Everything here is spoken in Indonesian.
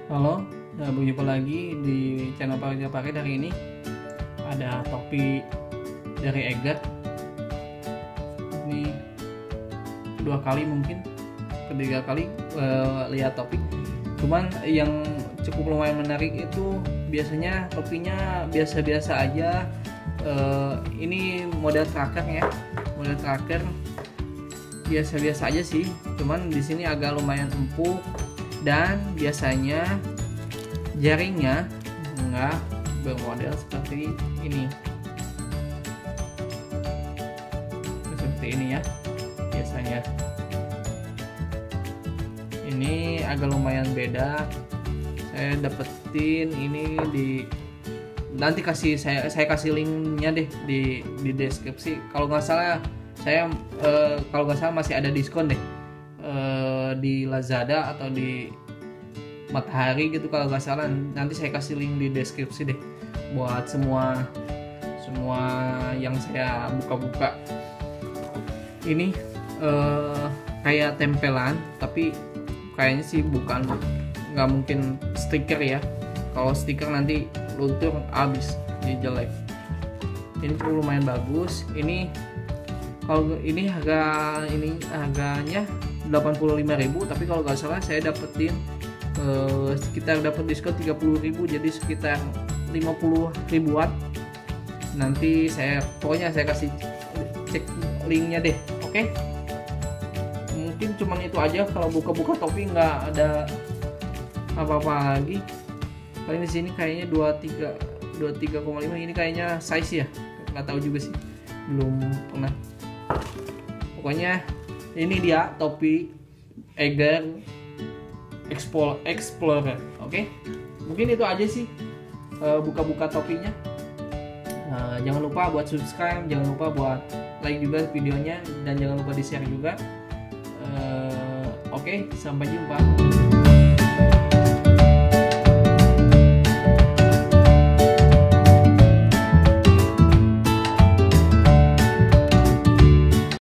Halo, berjumpa lagi di channel Pak hari ini. Ada topi dari Egar. Ini kedua kali mungkin, ketiga kali lihat topi. Cuman yang cukup lumayan menarik itu biasanya topinya biasa-biasa aja. Ini model tracker ya, model tracker biasa-biasa aja sih. Cuman di sini agak lumayan empuk. Dan biasanya jaringnya enggak bermodel seperti ini, ya biasanya. Ini agak lumayan beda. Saya dapetin ini nanti saya kasih linknya deh di deskripsi. Kalau nggak salah masih ada diskon deh di Lazada atau di Matahari gitu kalau nggak salah. Nanti saya kasih link di deskripsi deh buat semua yang saya buka-buka. Ini kayak tempelan, tapi kayaknya sih nggak mungkin stiker ya. Kalau stiker nanti luntur habis, jadi jelek. Ini lumayan bagus. Kalau ini harganya 85.000, tapi kalau nggak salah saya dapetin sekitar dapat diskon 30.000, jadi sekitar 50 ribuan. Nanti pokoknya saya kasih cek linknya deh. Oke. Mungkin cuman itu aja. Kalau buka-buka topi nggak ada apa-apa lagi. Paling di sini kayaknya 23,5. Ini kayaknya size ya, nggak tahu juga sih, belum pernah. Pokoknya ini dia topi Egar Explorer. Oke. Mungkin itu aja sih buka-buka topinya. Jangan lupa buat subscribe, jangan lupa buat like juga videonya, dan jangan lupa di share juga. Oke, sampai jumpa.